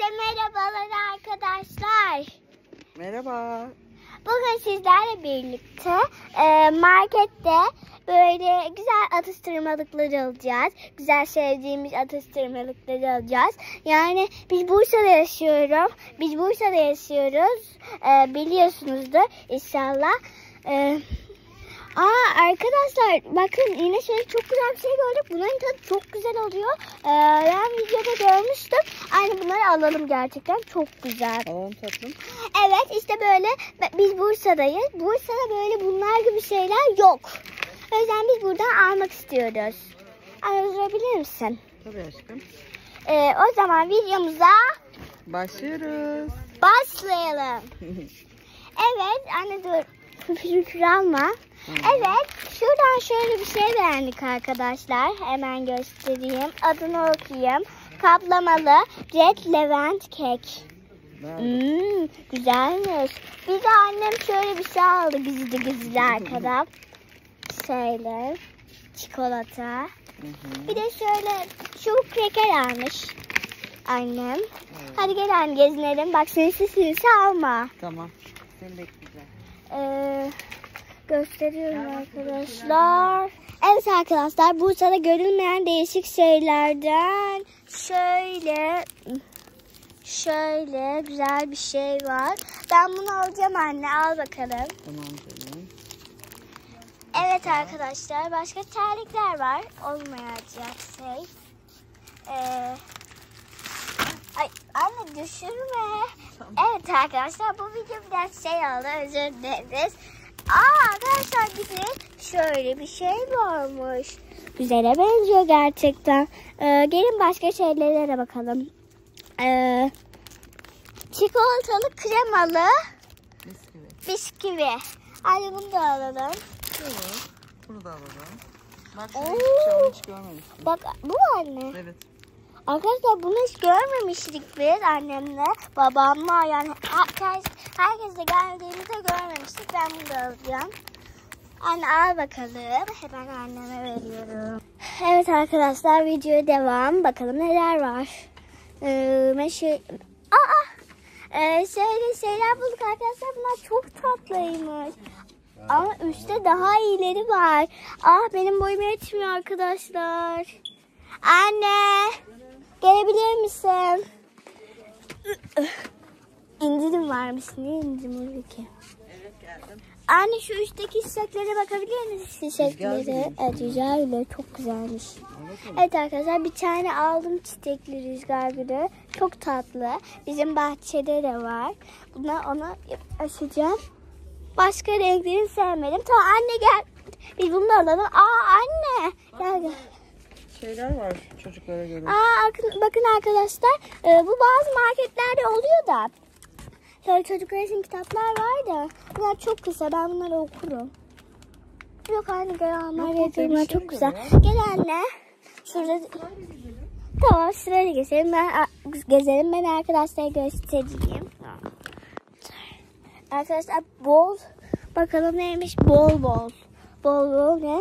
merhabalar arkadaşlar. Merhaba. Bugün sizlerle birlikte markette böyle güzel atıştırmalıkları alacağız. Güzel sevdiğimiz atıştırmalıkları alacağız. Yani biz Bursa'da yaşıyoruz. Biliyorsunuzdur inşallah. Arkadaşlar bakın yine çok güzel bir şey gördük. Bunların tadı çok güzel oluyor. Ben videoda görmüştüm. Aynı bunları alalım gerçekten. Çok güzel. Alalım tatlım. Evet işte böyle biz Bursa'dayız. Bursa'da böyle bunlar gibi şeyler yok. O yüzden biz buradan almak istiyoruz. Anlatabilir misin? Tabii aşkım. O zaman videomuza Başlıyoruz. başlayalım. Evet anne dur. Küfür alma. Evet, şuradan şöyle bir şey beğendik arkadaşlar. Hemen göstereyim. Adını okuyayım. Kaplamalı Red Levant kek. Güzelmiş. Bir de annem şöyle bir şey aldı gizli arkada. Şöyle çikolata. Bir de şöyle şu kreker almış annem. Hadi gel anne gezinelim. Bak sinsi alma. Tamam. Seni bekleyeceğim. Gösteriyorum arkadaşlar. Evet arkadaşlar Bursa'da görülmeyen değişik şeylerden şöyle güzel bir şey var. Ben bunu alacağım anne, al bakalım. Tamam canım. Evet arkadaşlar başka terlikler var. Olmayacak şey. Ay anne düşürme. Tamam. Evet arkadaşlar bu video biraz şey oldu, özür dileriz. Arkadaşlar bir de şöyle bir şey varmış. Güzele benziyor gerçekten. Gelin başka şeylere bakalım. Çikolatalı kremalı bisküvi. Hadi bunu da alalım. Evet. Bunu da alalım. Bak Oo. şurada hiçbir şey hiç görmemiştim. Bak bu anne. Evet. Arkadaşlar bunu hiç görmemiştik biz annemle, babamla, yani herkesle geldiğimizde görmemiştik. Ben bunu da alacağım. Anne al bakalım. Hemen anneme veriyorum. Evet arkadaşlar videoya devam. Bakalım neler var. Şöyle şeyler bulduk arkadaşlar. Bunlar çok tatlıymış. Ama üstte daha iyileri var. Benim boyuma yetmiyor arkadaşlar. Anne. Gelebilir misin? İndirim varmış. Ne indirim olur ki? Evet geldim. Anne şu üstteki çiçeklere bakabilir misin? Çiçekleri. Evet rüzgar gülü. Çok güzelmiş. Evet arkadaşlar bir tane aldım çiçekli rüzgar gülü. Çok tatlı. Bizim bahçede de var. Onu açacağım. Başka renklerini sevmedim. Tamam anne gel. Biz bunu da alalım. Anne. Gel. Şeyler var çocuklara göre. Bakın arkadaşlar bu bazı marketlerde oluyor da. Şöyle çocuklar için kitaplar var da. Bunlar çok kısa, ben bunları okurum. Yok anne gel bunlar çok güzel. Gel anne. Şurada. Tamam sırayla gezelim. Ben arkadaşlara göstereyim. Arkadaşlar bol. Bakalım neymiş bol. Bol ne?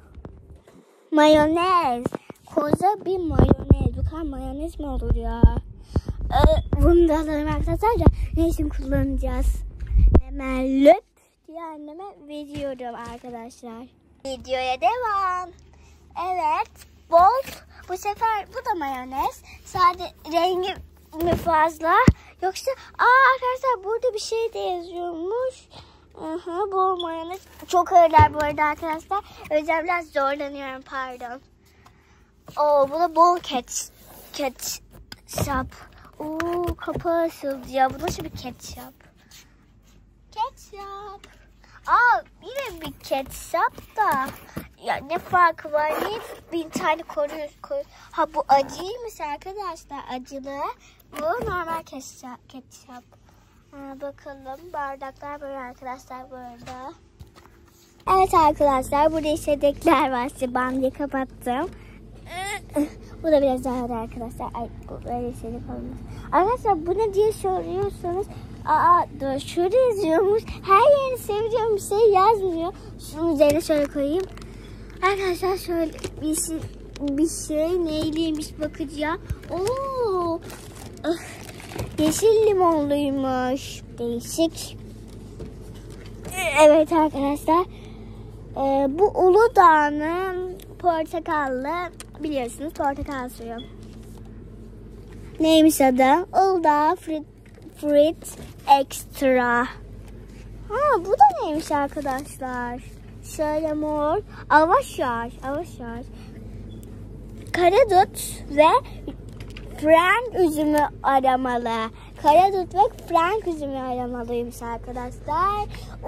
Mayonez. Koza bir mayonez. Bu kadar mayonez mi olur ya? Bunu da alalım arkadaşlar da ne için kullanacağız? Hemen löp diye anneme veriyorum arkadaşlar. Videoya devam. Evet. Bol. Bu sefer bu da mayonez. Sadece rengi mi fazla? Yoksa arkadaşlar burada bir şey de yazıyormuş. Bol mayonez. Çok ağırlar bu arada arkadaşlar. O yüzden biraz zorlanıyorum, pardon. Bu da bol ketçap. Kapağı açıldı ya. Bu nasıl bir ketçap? Yine bir ketçap da. Ya ne farkı var? Niye bir tane koyuyor? Bu acıymış arkadaşlar. Acılı. Bu normal ketçap. Bakalım. Bardaklar böyle arkadaşlar burada. Evet arkadaşlar. Burada içecekler var. Size bandı kapattım. Bu da biraz daha da arkadaşlar. Böyle şeylik olmaz. Arkadaşlar bu ne diye soruyorsanız. Dur şurada yazıyormuş. Her yerini seveceğim bir şey yazmıyor. Şunun üzerine şöyle koyayım. Arkadaşlar şöyle bir şey neyliymiş bakacağım. yeşil limonluymuş. Değişik. Evet arkadaşlar. Bu Uludağ'ın portakallı, biliyorsunuz, portakal suyu. Neymiş adı? Uludağ Fruit Extra. Bu da neymiş arkadaşlar? Şöyle mor. Avaşar. Karadut ve Frank üzümü aramalı. Karadut ve Frank üzümü aramalıymış arkadaşlar.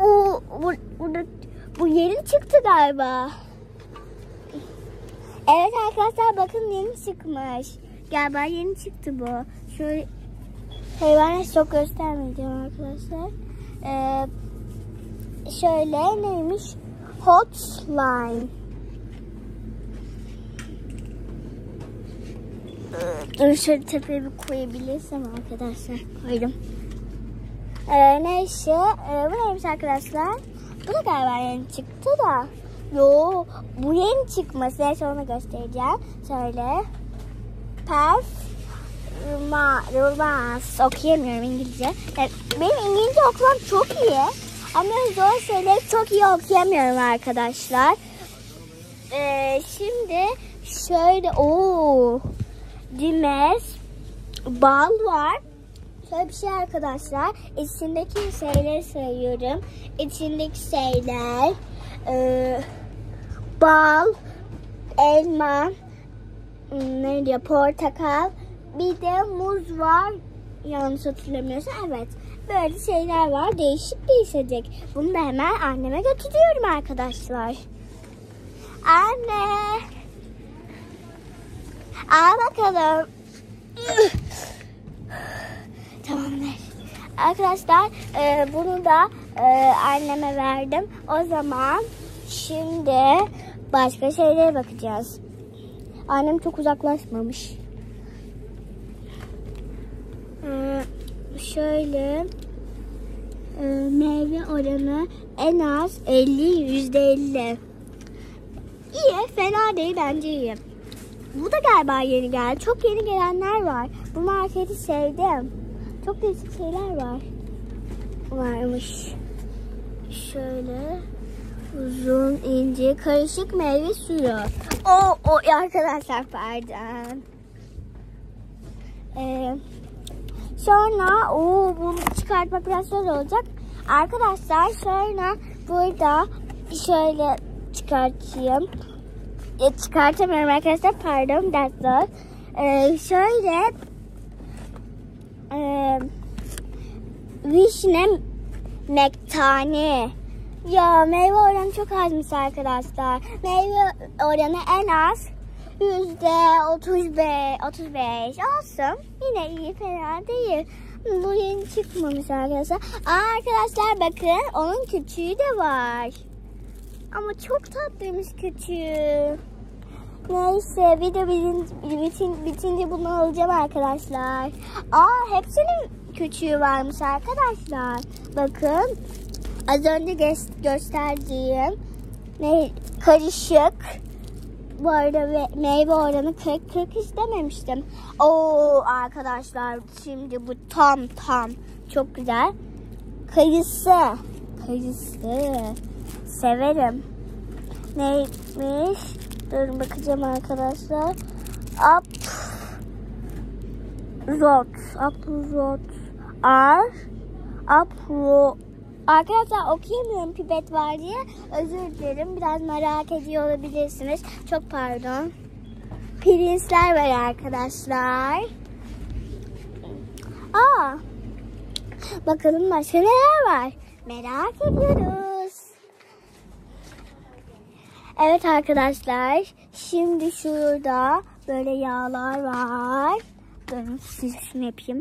Bu yeni çıktı galiba. Evet arkadaşlar, bakın yeni çıkmış. Galiba yeni çıktı bu. Şöyle hayvanı çok göstermeyeceğim arkadaşlar. Şöyle neymiş? Hotline. Dur şöyle tepeye bir koyabilirsem arkadaşlar. Koydum. Neyse. Bu neymiş arkadaşlar? Bu da galiba yeni çıktı da. Yo, bu yeni çıkması. Neyse, onu göstereceğim. Şöyle. Performans. Okuyamıyorum İngilizce. Benim İngilizce okumam çok iyi. Ama zor şeyleri çok iyi okuyamıyorum arkadaşlar. Şimdi şöyle Dimes bal var. Şöyle bir şey arkadaşlar. İçindeki şeyleri sayıyorum. İçindeki şeyler bal, elma, ne diyor, portakal, bir de muz var. Yanlış hatırlamıyorsam, evet. Böyle şeyler var. Değişik bir içecek. Bunu da hemen anneme götürüyorum arkadaşlar. Anne. Al bakalım. Tamamdır. Arkadaşlar bunu da anneme verdim. O zaman şimdi başka şeylere bakacağız. Annem çok uzaklaşmamış. Şöyle meyve oranı en az 50-%50. İyi, fena değil, bence iyi. Bu da galiba yeni geldi. Çok yeni gelenler var. Bu marketi sevdim. Çok değişik şeyler varmış. Şöyle uzun, ince, karışık meyve suyu. O arkadaşlar, pardon. Sonra bunu çıkartmak biraz zor olacak. Arkadaşlar sonra burada şöyle çıkartayım. Çıkartamıyorum arkadaşlar, pardon, that's all. Şöyle vişne mektani. Ya meyve oranı çok azmış arkadaşlar. Meyve oranı en az %35 olsun. Yine iyi, fena değil. Bu yeni çıkmamış arkadaşlar. Arkadaşlar bakın, onun küçüğü de var. Ama çok tatlıymış küçüğü. Neyse, video bitince bunu alacağım arkadaşlar. Hepsinin küçüğü varmış arkadaşlar. Bakın, az önce gösterdiğim karışık. Bu arada meyve oranı 40 istememiştim. Arkadaşlar, şimdi bu tam çok güzel. Kayısı severim. Neymiş? Dur bakacağım arkadaşlar. Arkadaşlar okuyamıyorum, pipet var diye. Özür dilerim. Biraz merak ediyor olabilirsiniz. Çok pardon. Pirinçler var arkadaşlar. Bakalım başka neler var. Merak ediyoruz. Evet arkadaşlar. Şimdi şurada böyle yağlar var. Durun, size şunu yapayım.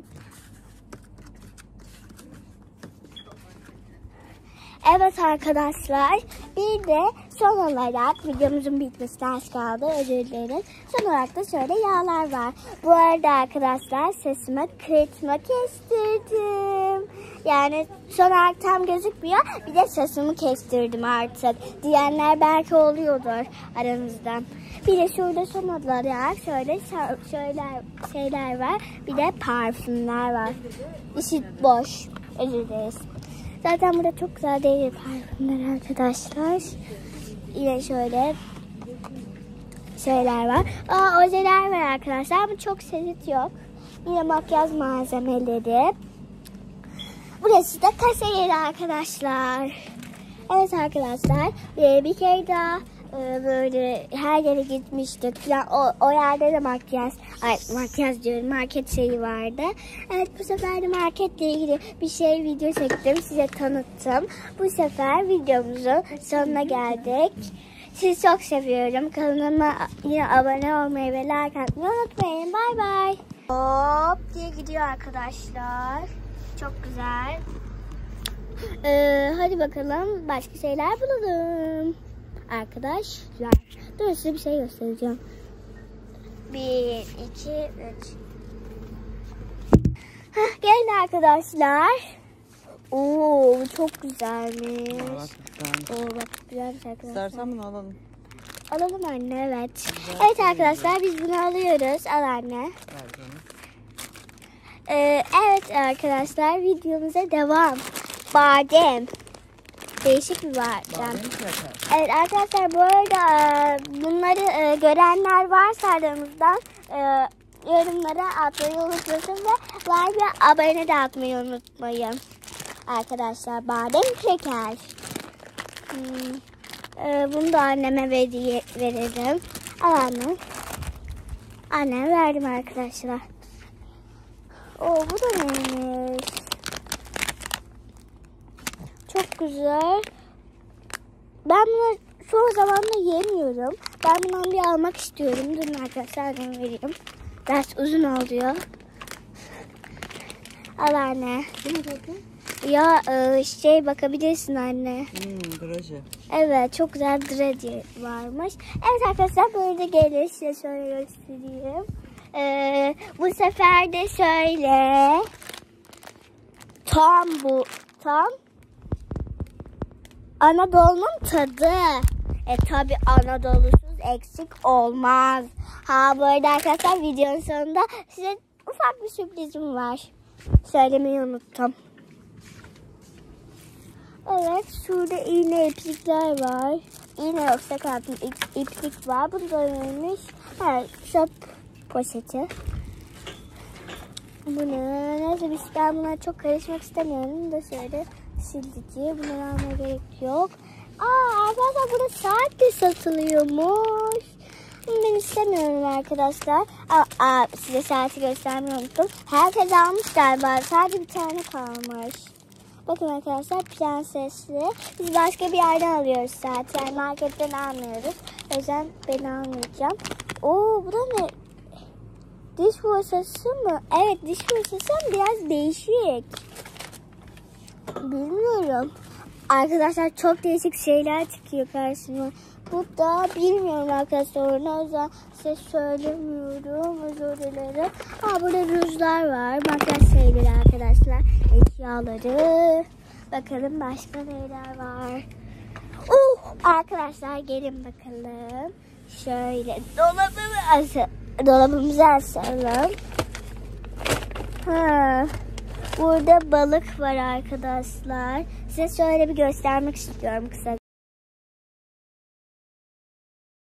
Evet arkadaşlar, bir de son olarak videomuzun bitmesine az kaldı, özür dilerim. Son olarak da şöyle yağlar var. Bu arada arkadaşlar, sesime kırıtma kestirdim. Yani son hali tam gözükmüyor. Bir de saçımı kestirdim artık. Diyenler belki oluyordur aranızdan. Bir de şurada son olarak şöyle şeyler var. Bir de parfümler var. İçi boş. Özür dileriz. Zaten burada çok güzel değil parfümler arkadaşlar. Yine şöyle şeyler var. Ojeler var arkadaşlar ama çok sesit yok. Yine makyaj malzemeleri. Burası da kasa yeri arkadaşlar. Evet arkadaşlar bir kere daha böyle her yere gitmiştik falan. O yerde de makyaj diyorum, market şeyi vardı. Evet, bu sefer de marketle ilgili bir video çektim, size tanıttım. Bu sefer videomuzun sonuna geldik. Sizi çok seviyorum. Kanalıma yine abone olmayı ve like atmayı unutmayın. Bay bay. Hop diye gidiyor arkadaşlar. Çok güzel. Hadi bakalım başka şeyler bulalım. Arkadaşlar. Dur, size bir şey göstereceğim. 1, 2, 3. Gelin arkadaşlar. Oo, çok güzelmiş. Bak güzelmiş arkadaşlar. İstersen bunu alalım. Alalım anne, evet. Evet arkadaşlar, biz bunu alıyoruz. Al anne. Evet arkadaşlar, videomuza devam. Badem. Değişik bir badem. Evet arkadaşlar, bu arada bunları görenler varsa aramızdan yorumlara atmayı unutmasın ve like ve abone de atmayı unutmayın. Arkadaşlar, badem şeker. Bunu da anneme verelim. Al anne. Anneme verdim arkadaşlar. Oo, bu da neymiş? Çok güzel. Ben bunu çoğu zaman da yemiyorum. Ben bundan bir almak istiyorum. Durun arkadaşlar, anneme vereyim. Biraz uzun oluyor. Al anne. Ya bakabilirsin anne. Draje. Evet, çok güzel draje varmış. Evet arkadaşlar, böyle gelin size şöyle göstereyim. Bu sefer de şöyle tam Anadolu'nun tadı. Tabi Anadolu'suz eksik olmaz. Bu arada arkadaşlar, videonun sonunda size ufak bir sürprizim var. Söylemeyi unuttum. Evet, şurada iğne iplikler var. İğne yoksa kalbim iplik var. Bu da neymiş? Çöp poşeti. Bu ne? Neyse, ben buna çok karışmak istemiyorum. Da şöyle sildici. Bunları almaya gerek yok. Arkadaşlar, burada saat de satılıyormuş. Ben istemiyorum arkadaşlar. Size saati göstermeyi unuttum. Herkes almış galiba. Sadece bir tane kalmış. Bakın arkadaşlar, prensesli. Biz başka bir yerden alıyoruz saat. Yani marketten almıyoruz. O yüzden ben almayacağım. Bu da ne? Diş fırçası mı? Evet, diş fırçası biraz değişik. Bilmiyorum. Arkadaşlar, çok değişik şeyler çıkıyor karşıma. Bu da bilmiyorum arkadaşlar. O yüzden size söylemiyorum. Özür dilerim. Burada rujlar var. Makyaj şeyleri arkadaşlar. Eşyaları. Bakalım başka neler var. Arkadaşlar, gelin bakalım. Şöyle dolabımızı açalım. Burada balık var arkadaşlar. Size şöyle bir göstermek istiyorum kısa.